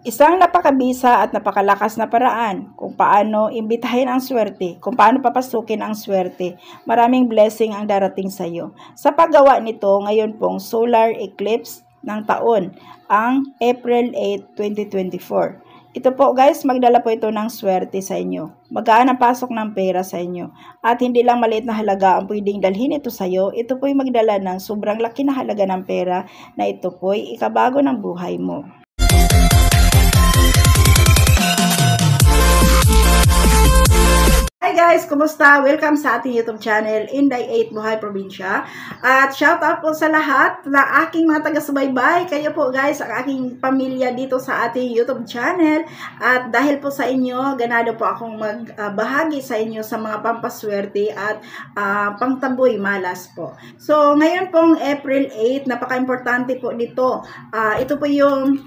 Isang napakabisa at napakalakas na paraan kung paano imbitahin ang swerte, kung paano papasukin ang swerte. Maraming blessing ang darating sa iyo. Sa paggawa nito, ngayon pong solar eclipse ng taon, ang April 8, 2024. Ito po guys, magdala po ito ng swerte sa inyo. Magaan ang pasok ng pera sa inyo. At hindi lang maliit na halaga ang pwedeng dalhin ito sa iyo. Ito po'y magdala ng sobrang laki na halaga ng pera na ito po'y ikabago ng buhay mo. Hi guys! Kumusta? Welcome sa ating YouTube channel, Inday 8 Buhay Probinsya. At shout out po sa lahat na aking mga taga-subaybay. Kayo po guys, ang aking pamilya dito sa ating YouTube channel. At dahil po sa inyo, ganado po akong magbahagi sa inyo sa mga pampaswerte at pangtaboy malas po. So ngayon pong April 8, napaka-importante po dito. Ito po yung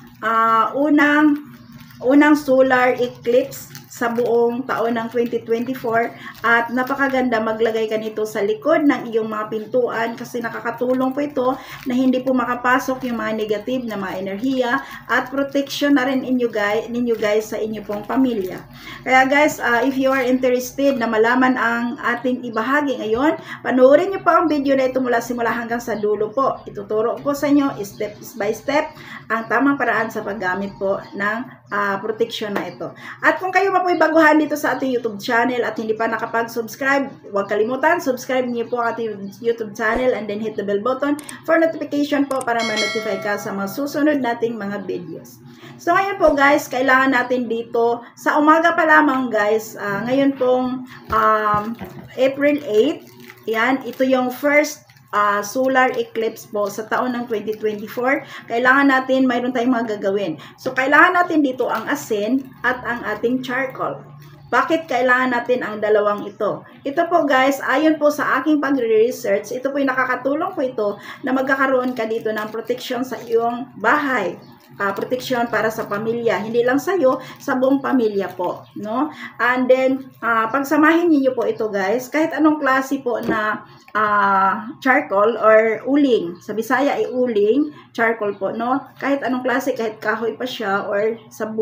unang solar eclipse sa buong taon ng 2024 at napakaganda maglagay ka nito sa likod ng iyong mga pintuan kasi nakakatulong po ito na hindi po makapasok yung mga negative na mga enerhiya at protection na rin ninyo guys sa inyo pong pamilya. Kaya guys, if you are interested na malaman ang ating ibahagi ngayon, panoorin nyo po ang video na ito mula simula hanggang sa dulo po. Ituturo po sa inyo step by step ang tamang paraan sa paggamit po ng protection na ito. At kung kayo po ay baguhan dito sa ating YouTube channel at hindi pa nakapag-subscribe, huwag kalimutan, subscribe niyo po ang ating YouTube channel and then hit the bell button for notification po para ma-notify ka sa mga susunod nating mga videos. So ngayon po guys, kailangan natin dito, sa umaga pa lamang guys, ngayon pong April 8, yan, ito yung first solar eclipse po sa taon ng 2024. Kailangan natin, mayroon tayong mga gagawin. So, kailangan natin dito ang asin at ang ating charcoal. Bakit kailangan natin ang dalawang ito? Ito po guys, ayon po sa aking pagre-research, ito po yung nakakatulong po ito na magkakaroon ka dito ng protection sa iyong bahay. Protection para sa pamilya, hindi lang sa iyo, sa buong pamilya po, no? And then pagsamahin niyo po ito guys, kahit anong klase po na charcoal or uling, sa Bisaya ay uling, charcoal po, no? Kahit anong klase, kahit kahoy pa siya or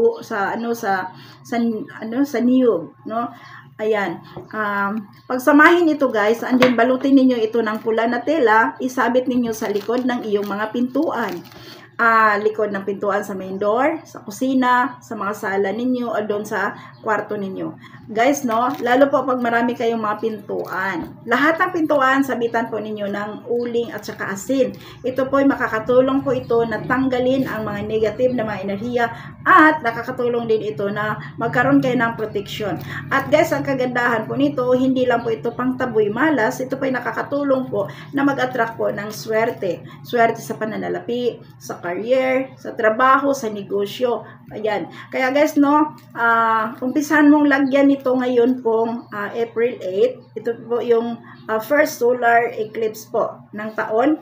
sa niyog, no? Ayan, pagsamahin ito guys, and then balutin ninyo ito ng pula na tela, isabit ninyo sa likod ng iyong mga pintuan. Likod ng pintuan sa main door, sa kusina, sa mga sala ninyo, o doon sa kwarto ninyo. Guys, no, lalo po pag marami kayong mga pintuan. Lahat ng pintuan, sabitan po ninyo ng uling at saka asin. Ito po ay makakatulong po ito na tanggalin ang mga negative na mga enerhiya at nakakatulong din ito na magkaroon kayo ng protection. At guys, ang kagandahan po nito, hindi lang po ito pang taboy malas, ito po ay nakakatulong po na mag-attract po ng swerte. Swerte sa pananalapi, sa career, sa trabaho, sa negosyo. Ayan. Kaya guys, no, umpisahan mong lagyan nito ngayon pong April 8. Ito po yung first solar eclipse po ng taon.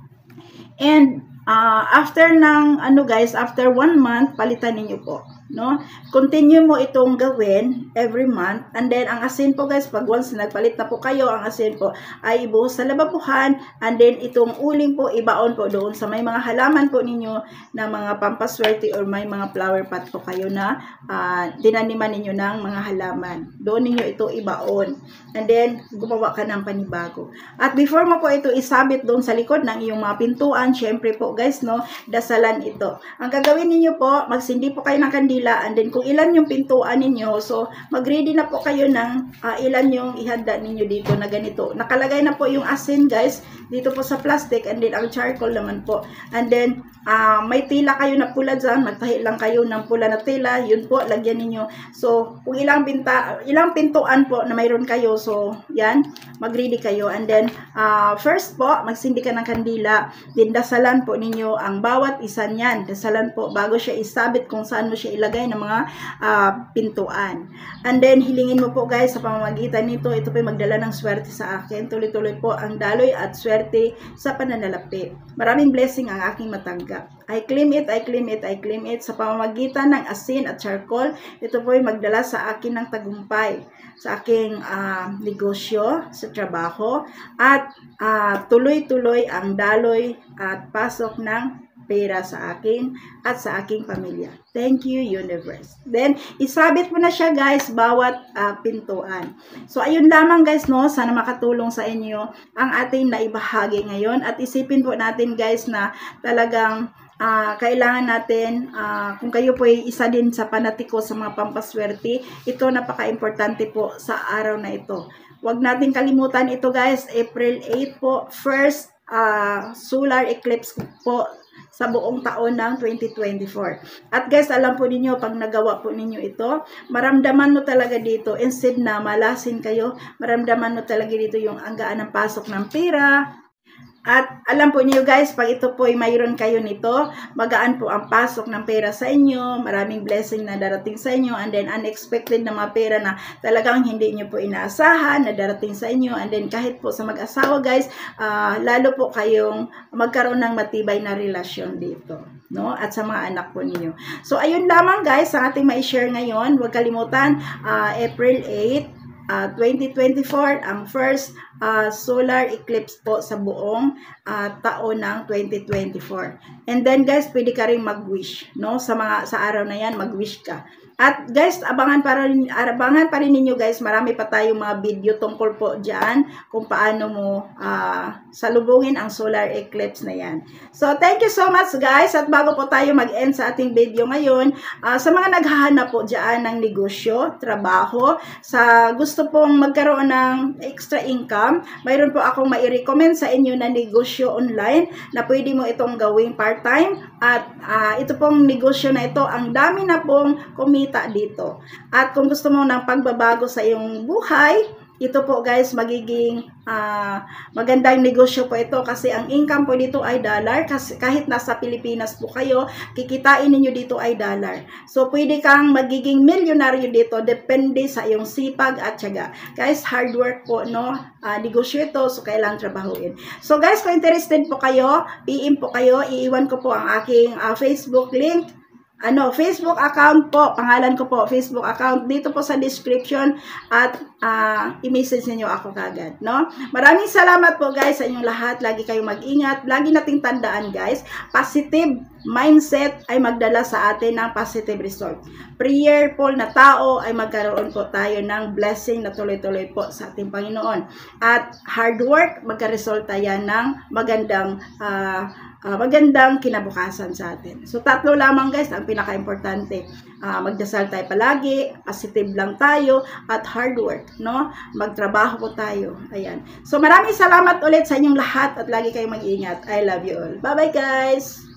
And after after 1 month, palitan niyo po. No? Continue mo itong gawin every month. And then, ang asin po guys, pag once nagpalit na po kayo, ang asin po ay ibuhos sa lababuhan. And then, itong uling po, ibaon po doon sa may mga halaman po ninyo na mga pampaswerte or may mga flower pot po kayo na dinaniman ninyo ng mga halaman. Doon ninyo ito ibaon. And then, gumawa ka ng panibago. At before mo po ito isabit doon sa likod ng iyong mga pintuan, syempre po guys, no, dasalan ito. Ang gagawin ninyo po, magsindi po kayo ng kandila. And then kung ilan yung pintuan ninyo, so mag-ready na po kayo ng ilan yung ihanda ninyo dito na ganito. Nakalagay na po yung asin guys, dito po sa plastic, and then ang charcoal naman po. And then may tila kayo na pula dyan, magtahi lang kayo ng pula na tila, yun po, lagyan ninyo. So kung ilang pintuan po na mayroon kayo, so yan, mag-ready kayo. And then first po, magsindi ka ng kandila, then dasalan po ninyo ang bawat isa niyan. Dasalan po bago siya isabit kung saan mo siya ilagay ng mga pintuan. And then, hilingin mo po guys, sa pamamagitan nito, ito po magdala ng swerte sa akin. Tuloy-tuloy po ang daloy at swerte sa pananalapi. Maraming blessing ang aking matanggap. I claim it, I claim it, I claim it. Sa pamamagitan ng asin at charcoal, ito po magdala sa akin ng tagumpay. Sa aking negosyo, sa trabaho, at tuloy-tuloy ang daloy at pasok ng pera sa akin at sa aking pamilya. Thank you, universe. Then, isabit mo na siya guys, bawat pintuan. So, ayun lamang guys, no? Sana makatulong sa inyo ang ating naibahagi ngayon. At isipin po natin guys na talagang kailangan natin, kung kayo po ay isa din sa panatiko sa mga pampaswerte, ito napaka-importante po sa araw na ito. Huwag natin kalimutan ito guys, April 8 po, first solar eclipse po sa buong taon ng 2024. At guys, alam po ninyo, pag nagawa po ninyo ito, maramdaman mo talaga dito, instead na malasin kayo, maramdaman mo talaga dito yung anggaan ng pasok ng pera. At alam po niyo guys, pag ito po ay mayroon kayo nito, magaan po ang pasok ng pera sa inyo, maraming blessing na darating sa inyo, and then unexpected na mga pera na talagang hindi niyo po inaasahan na darating sa inyo, and then kahit po sa mag-asawa guys, lalo po kayong magkaroon ng matibay na relasyon dito, no? At sa mga anak po ninyo. So ayun lamang guys, ang ating ma-share ngayon. Huwag kalimutan, April 8, 2024, ang first solar eclipse po sa buong taon ng 2024. And then guys, pwede ka rin mag-wish, no? Sa araw na yan, mag-wish ka. At guys, abangan pa rin ninyo guys, marami pa tayong mga video tungkol po dyan kung paano mo salubungin ang solar eclipse na yan. So, thank you so much guys. At bago po tayo mag-end sa ating video ngayon, sa mga naghahanap po dyan ng negosyo, trabaho, sa gusto pong magkaroon ng extra income, mayroon po akong mai-recommend sa inyo na negosyo online na pwede mo itong gawing part-time. At ito pong negosyo na ito, ang dami na pong kumita dito. At kung gusto mo ng pagbabago sa iyong buhay, ito po guys, magiging magandang negosyo po ito kasi ang income po dito ay dollar. Kasi kahit nasa Pilipinas po kayo, kikitain ninyo dito ay dollar. So, pwede kang magiging milyonaryo dito, depende sa iyong sipag at tiyaga. Guys, hard work po, no? Negosyo ito, so kailangan trabahuin. So, guys, kung interested po kayo, PM po kayo, iiwan ko po ang aking Facebook link. Facebook account po, pangalan ko po, Facebook account, dito po sa description at i-message niyo ako kagad, no? Maraming salamat po guys sa inyong lahat, lagi kayong mag-ingat, lagi nating tandaan guys, positive mindset ay magdala sa atin ng positive result. Prayerful na tao ay magkaroon po tayo ng blessing na tuloy-tuloy po sa ating Panginoon. At hard work, magkaresulta yan ng magandang kinabukasan sa atin. So, tatlo lamang guys, ang pinaka-importante. Magdasal tayo palagi, positive lang tayo, at hard work, no? Magtrabaho po tayo. Ayan. So, maraming salamat ulit sa inyong lahat at lagi kayong mag-ingat. I love you all. Bye-bye guys!